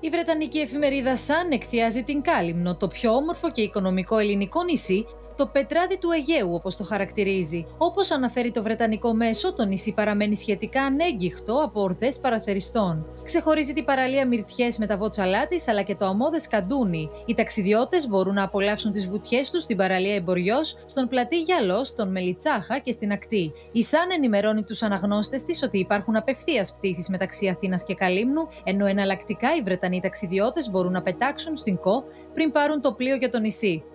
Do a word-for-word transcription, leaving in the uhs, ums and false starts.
Η βρετανική εφημερίδα Sun εκθιάζει την Κάλυμνο, το πιο όμορφο και οικονομικό ελληνικό νησί, το πετράδι του Αιγαίου, όπως το χαρακτηρίζει. Όπως αναφέρει το βρετανικό μέσο, το νησί παραμένει σχετικά ανέγκυχτο από ορδές παραθεριστών. Ξεχωρίζει την παραλία Μυρτιές με τα βότσαλά της, αλλά και το αμμώδες Καντούνι. Οι ταξιδιώτες μπορούν να απολαύσουν τις βουτιές τους στην παραλία Εμποριός, στον πλατή Γιαλό, στον Μελιτσάχα και στην ακτή. Η Sun ενημερώνει τους αναγνώστες της ότι υπάρχουν απευθείας πτήσεις μεταξύ Αθήνας και Καλύμνου, ενώ εναλλακτικά οι Βρετανοί ταξιδιώτες μπορούν να πετάξουν στην Κο πριν πάρουν το πλοίο για το νησί.